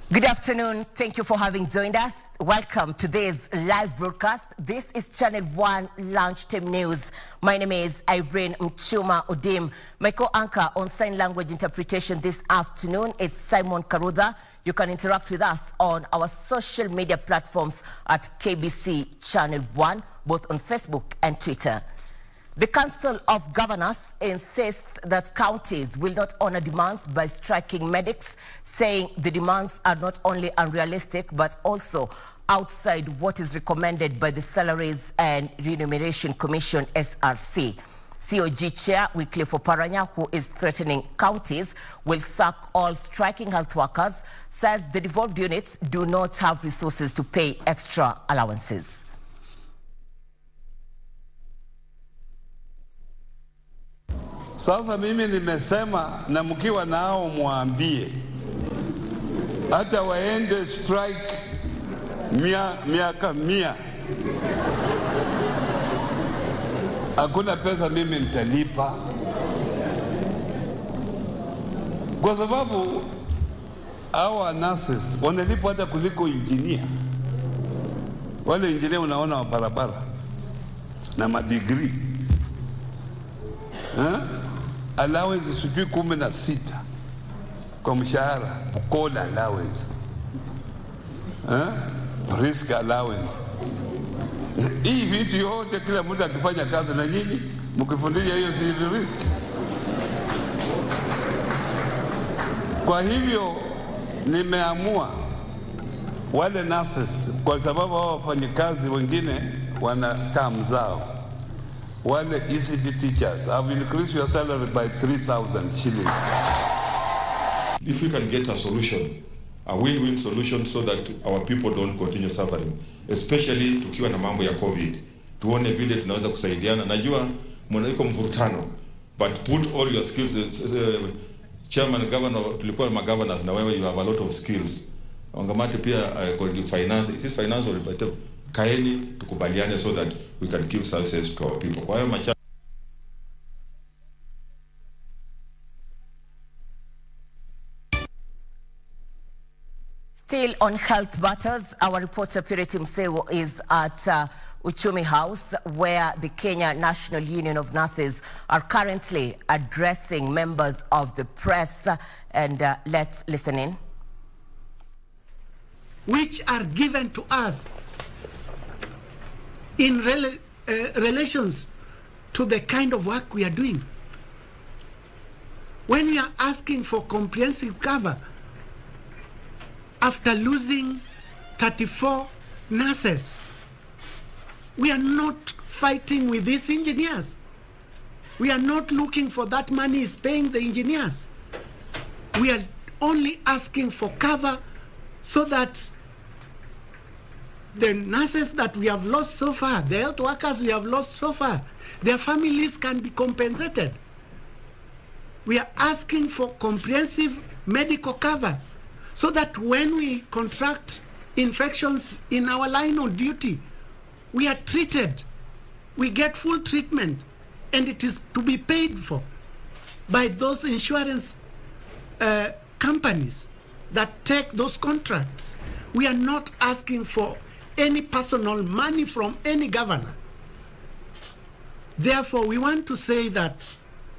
Good afternoon. Thank you for having joined us. Welcome to this live broadcast. This is Channel 1 Lunchtime News. My name is Irene Mchuma Odim. My co-anchor on sign language interpretation this afternoon is Simon Karudha. You can interact with us on our social media platforms at KBC Channel 1, both on Facebook and Twitter. The Council of Governors insists that counties will not honor demands by striking medics, saying the demands are not only unrealistic but also outside what is recommended by the Salaries and Remuneration Commission (SRC). COG Chair Wycliffe Oparanya, who is threatening counties will sack all striking health workers, says the devolved units do not have resources to pay extra allowances. Sasa mimi nimesema na mkiwa nao muambie hata waende strike miaka 100. Hakuna pesa mimi nitalipa. Kwa sababu hawa nurses wanalipa hata kuliko engineer. Wale engineer unaona wa barabara na madegree. Allowance sijui 16 kwa mshahara, bukola allowance, risk allowance. Hii vitu yote kila mtu akifanya kazi na nyinyi mkifundisha hiyo si risk. Kwa hivyo nimeamua wale nurses, kwa sababu hao wafanyakazi wengine wana term zao. Wale ECD teachers, I will increase your salary by 3,000 shillings. If we can get a solution, a win-win solution so that our people don't continue suffering, especially tukiwa na mambo ya COVID, tuone vile tunaweza kusaidiana. Najua mnaiko mvurutano, but put all your skills. Chairman, governor, tulikuwa ma governors na wewe, you have a lot of skills. Wangamati pia finance, is it finance or better? Kaeni tukubaliane so that we can give services to our people. Kwa hiyo Still on health matters, our reporter Purity Msewo is at Uchumi House, where the Kenya National Union of Nurses are currently addressing members of the press. And let's listen in. Which are given to us in relations to the kind of work we are doing. When we are asking for comprehensive cover, after losing 34 nurses, we are not fighting with these engineers. We are not looking for that money is paying the engineers. We are only asking for cover so that the nurses that we have lost so far, the health workers we have lost so far, their families can be compensated. We are asking for comprehensive medical cover so that when we contract infections in our line of duty, we are treated, we get full treatment, and it is to be paid for by those insurance companies that take those contracts. We are not asking for any personal money from any governor. Therefore, we want to say that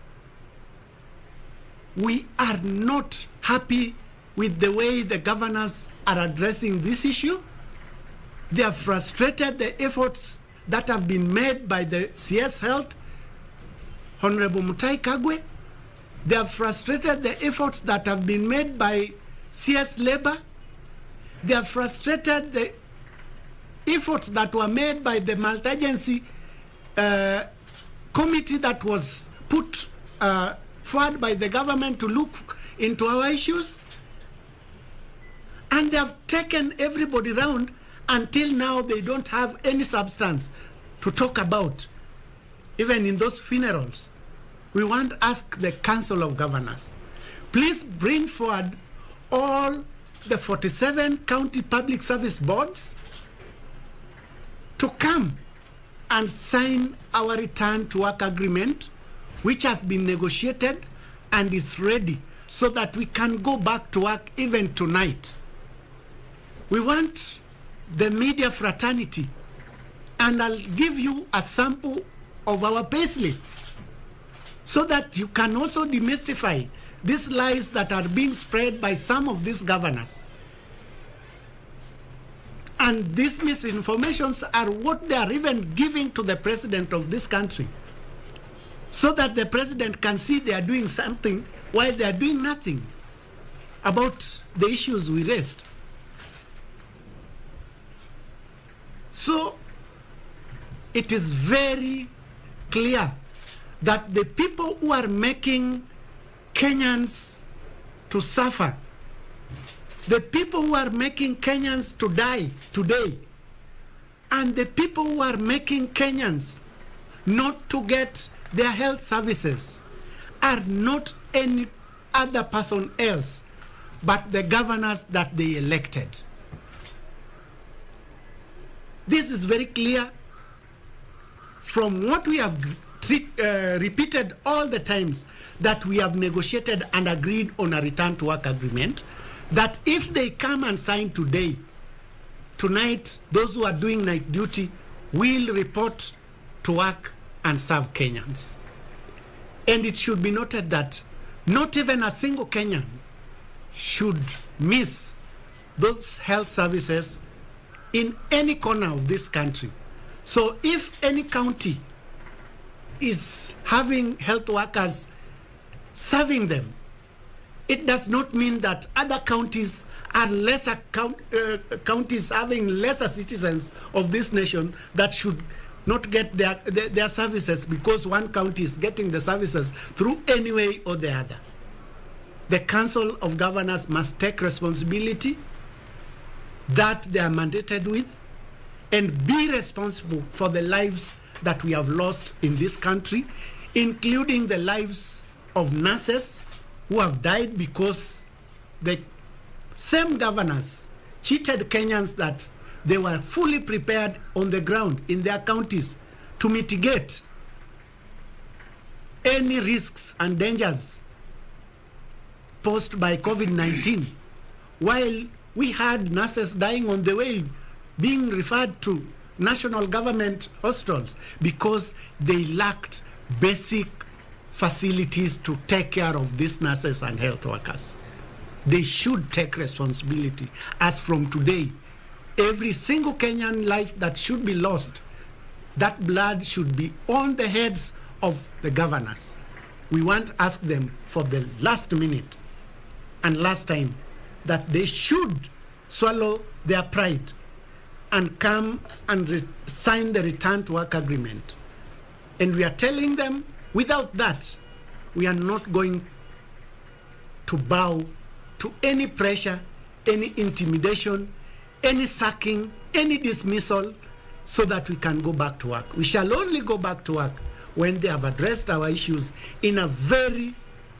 we are not happy with the way the governors are addressing this issue. They have frustrated the efforts that have been made by the CS Health, Honorable Mutai Kagwe. They have frustrated the efforts that have been made by CS Labor. They have frustrated the efforts that were made by the multi-agency committee that was put forward by the government to look into our issues. And they have taken everybody round until now they don't have any substance to talk about, even in those funerals. We want to ask the Council of Governors, please bring forward all the 47 county public service boards to come and sign our return to work agreement, which has been negotiated and is ready so that we can go back to work even tonight. We want the media fraternity, and I'll give you a sample of our payslip so that you can also demystify these lies that are being spread by some of these governors. And these misinformations are what they are even giving to the president of this country, so that the president can see they are doing something while they are doing nothing about the issues we raised. So it is very clear that the people who are making Kenyans to suffer, the people who are making Kenyans to die today, and the people who are making Kenyans not to get their health services are not any other person else but the governors that they elected. This is very clear from what we have repeated all the times, that we have negotiated and agreed on a return to work agreement, that if they come and sign today, tonight, those who are doing night duty will report to work and serve Kenyans. And it should be noted that not even a single Kenyan should miss those health services in any corner of this country. So if any county is having health workers serving them, it does not mean that other counties are lesser counties having lesser citizens of this nation that should not get their services because one county is getting the services through any way or the other. The Council of Governors must take responsibility that they are mandated with and be responsible for the lives that we have lost in this country, including the lives of nurses who have died because the same governors cheated Kenyans that they were fully prepared on the ground in their counties to mitigate any risks and dangers posed by COVID-19, while we had nurses dying on the way, being referred to national government hospitals because they lacked basic facilities to take care of these nurses and health workers. They should take responsibility. As from today, every single Kenyan life that should be lost, that blood should be on the heads of the governors. We want to ask them for the last minute and last time that they should swallow their pride and come and sign the return to work agreement. And we are telling them, without that, we are not going to bow to any pressure, any intimidation, any sacking, any dismissal, so that we can go back to work. We shall only go back to work when they have addressed our issues in a very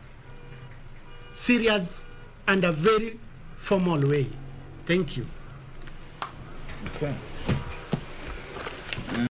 serious and a very formal way. Thank you. Okay.